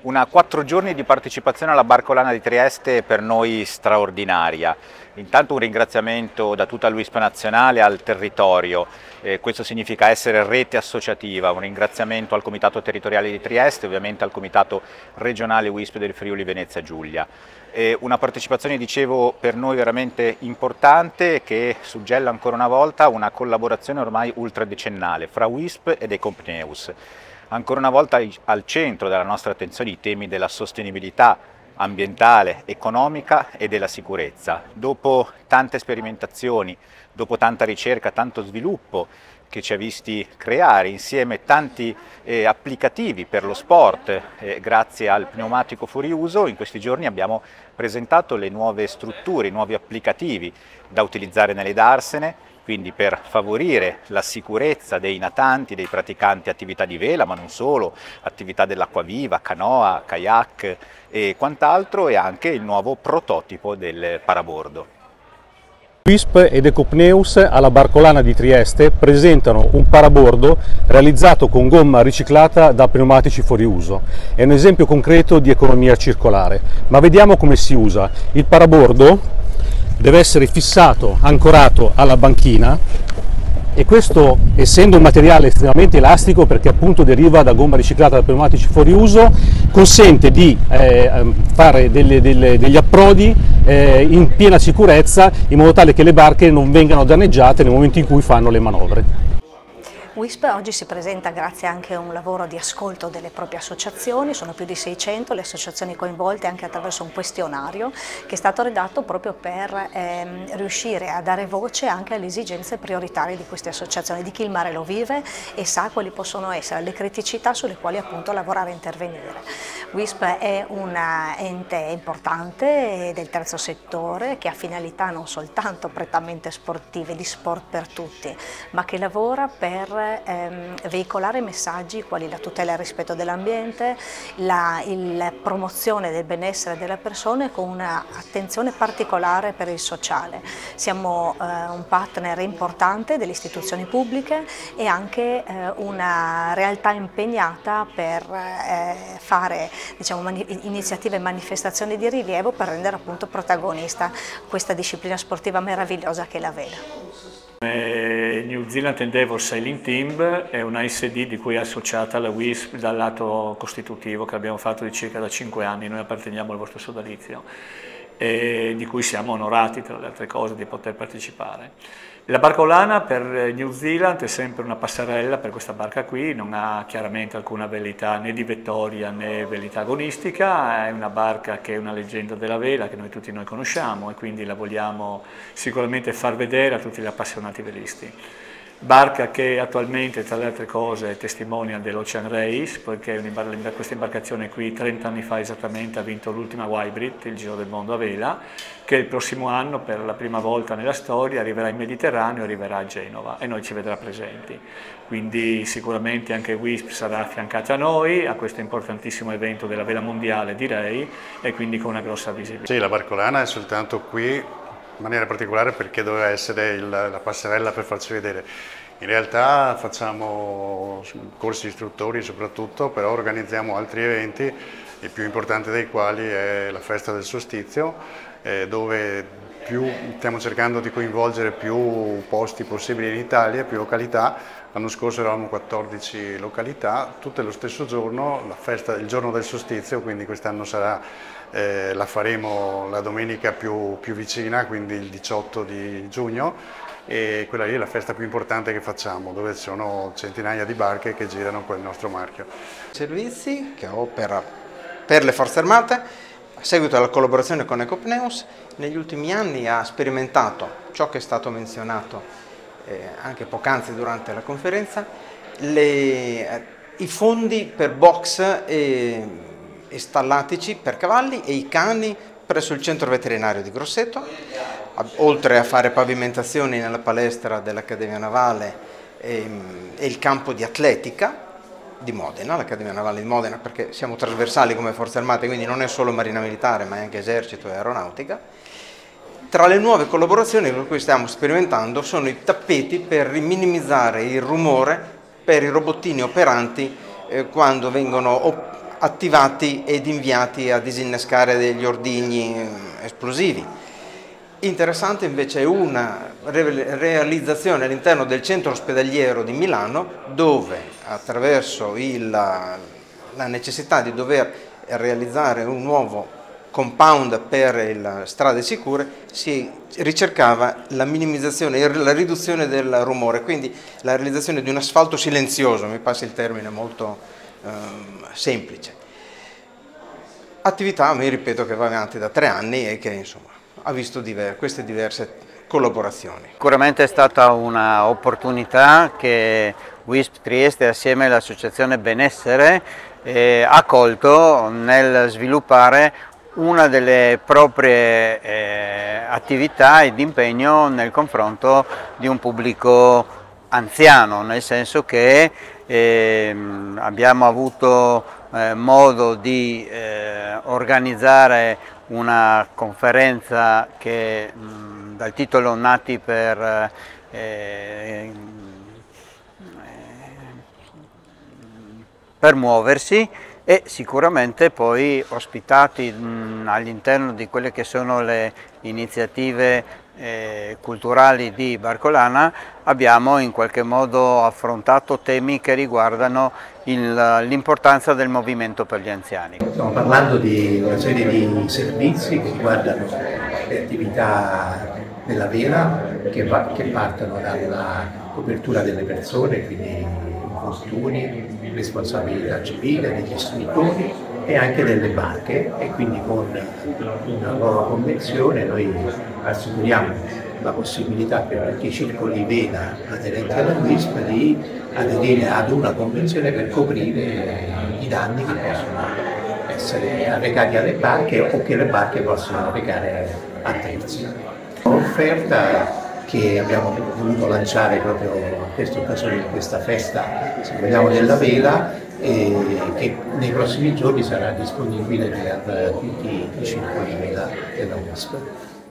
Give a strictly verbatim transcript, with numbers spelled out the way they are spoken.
Una quattro giorni di partecipazione alla Barcolana di Trieste per noi straordinaria. Intanto un ringraziamento da tutta l'U I S P nazionale al territorio, eh, questo significa essere rete associativa, un ringraziamento al Comitato Territoriale di Trieste e ovviamente al Comitato Regionale U I S P del Friuli Venezia Giulia. Eh, una partecipazione, dicevo, per noi veramente importante che suggella ancora una volta una collaborazione ormai ultradecennale fra U I S P ed Ecopneus. Ancora una volta al centro della nostra attenzione i temi della sostenibilità ambientale, economica e della sicurezza. Dopo tante sperimentazioni, dopo tanta ricerca, tanto sviluppo che ci ha visti creare insieme tanti eh, applicativi per lo sport, eh, grazie al pneumatico fuori uso, in questi giorni abbiamo presentato le nuove strutture, i nuovi applicativi da utilizzare nelle darsene, quindi per favorire la sicurezza dei natanti, dei praticanti attività di vela, ma non solo, attività dell'acquaviva, canoa, kayak e quant'altro, e anche il nuovo prototipo del parabordo. U I S P ed Ecopneus alla Barcolana di Trieste presentano un parabordo realizzato con gomma riciclata da pneumatici fuori uso. È un esempio concreto di economia circolare, ma vediamo come si usa. Il parabordo deve essere fissato, ancorato alla banchina, e questo, essendo un materiale estremamente elastico perché appunto deriva da gomma riciclata da pneumatici fuori uso, consente di eh, fare delle, delle, degli approdi eh, in piena sicurezza, in modo tale che le barche non vengano danneggiate nel momento in cui fanno le manovre. U I S P oggi si presenta grazie anche a un lavoro di ascolto delle proprie associazioni, sono più di seicento le associazioni coinvolte anche attraverso un questionario che è stato redatto proprio per ehm, riuscire a dare voce anche alle esigenze prioritarie di queste associazioni, di chi il mare lo vive e sa quali possono essere le criticità sulle quali appunto lavorare e intervenire. U I S P è un ente importante del terzo settore che ha finalità non soltanto prettamente sportive, di sport per tutti, ma che lavora per Ehm, veicolare messaggi quali la tutela e il rispetto dell'ambiente, la il promozione del benessere delle persone con un'attenzione particolare per il sociale. Siamo eh, un partner importante delle istituzioni pubbliche e anche eh, una realtà impegnata per eh, fare diciamo, iniziative e manifestazioni di rilievo per rendere appunto protagonista questa disciplina sportiva meravigliosa che è la vela. New Zealand Endeavour Sailing Team è una S D di cui è associata alla U I S P dal lato costitutivo, che abbiamo fatto di circa da cinque anni. Noi apparteniamo al vostro sodalizio e di cui siamo onorati, tra le altre cose, di poter partecipare. La Barcolana per New Zealand è sempre una passerella per questa barca qui, non ha chiaramente alcuna velleità né di vettoria né velleità agonistica, è una barca che è una leggenda della vela che noi tutti noi conosciamo e quindi la vogliamo sicuramente far vedere a tutti gli appassionati velisti. Barca che attualmente, tra le altre cose, è testimonial dell'Ocean Race, perché questa imbarcazione qui trenta anni fa esattamente ha vinto l'ultima Wybrit, il Giro del Mondo a vela, che il prossimo anno per la prima volta nella storia arriverà in Mediterraneo e arriverà a Genova e noi ci vedrà presenti. Quindi sicuramente anche U I S P sarà affiancata a noi a questo importantissimo evento della vela mondiale, direi, e quindi con una grossa visibilità. Sì, la Barcolana è soltanto qui in maniera particolare perché doveva essere il, la passerella per farci vedere. In realtà facciamo corsi istruttori soprattutto, però organizziamo altri eventi, il più importante dei quali è la festa del solstizio, eh, dove più, stiamo cercando di coinvolgere più posti possibili in Italia, più località. L'anno scorso eravamo quattordici località, tutte lo stesso giorno, la festa, il giorno del solstizio, quindi quest'anno sarà Eh, la faremo la domenica più, più vicina, quindi il diciotto di giugno, e quella lì è la festa più importante che facciamo, dove ci sono centinaia di barche che girano con il nostro marchio. Servizi che ho per, per le Forze Armate, a seguito della collaborazione con Ecopneus, negli ultimi anni ha sperimentato ciò che è stato menzionato eh, anche poc'anzi durante la conferenza, le, eh, i fondi per box e e stallatici per cavalli e i cani presso il centro veterinario di Grosseto, oltre a fare pavimentazioni nella palestra dell'Accademia Navale e, e il campo di atletica di Modena, l'Accademia Navale di Modena, perché siamo trasversali come Forze Armate, quindi non è solo Marina Militare ma è anche Esercito e Aeronautica. Tra le nuove collaborazioni con cui stiamo sperimentando sono i tappeti per minimizzare il rumore per i robottini operanti eh, quando vengono attivati ed inviati a disinnescare degli ordigni esplosivi. Interessante invece è una realizzazione all'interno del centro ospedaliero di Milano, dove attraverso il, la necessità di dover realizzare un nuovo compound per le strade sicure, si ricercava la minimizzazione, la riduzione del rumore, quindi la realizzazione di un asfalto silenzioso, mi passi il termine molto eh, semplice. Attività, mi ripeto, che va avanti da tre anni e che insomma ha visto diver queste diverse collaborazioni. Sicuramente è stata un'opportunità che W I S P Trieste assieme all'Associazione Benessere eh, ha colto nel sviluppare una delle proprie eh, attività ed impegno nel confronto di un pubblico anziano, nel senso che eh, abbiamo avuto eh, modo di eh, organizzare una conferenza che mh, dal titolo Nati per eh, per muoversi, e sicuramente poi ospitati all'interno di quelle che sono le iniziative eh, culturali di Barcolana abbiamo in qualche modo affrontato temi che riguardano l'importanza del movimento per gli anziani. Stiamo parlando di una serie di servizi che riguardano le attività della vela che, va, che partono dalla copertura delle persone, quindi infortuni, responsabilità civile degli istruttori e anche delle barche, e quindi con una nuova convenzione noi assicuriamo la possibilità per chi circoli vela aderente alla W I S P di aderire ad una convenzione per coprire i danni che possono essere arrecati alle barche o che le barche possono arrecare a terzi. Un'offerta che abbiamo voluto lanciare proprio a questa occasione di questa festa, se vogliamo, della vela, e che nei prossimi giorni sarà disponibile per tutti i circoli vela della W I S P.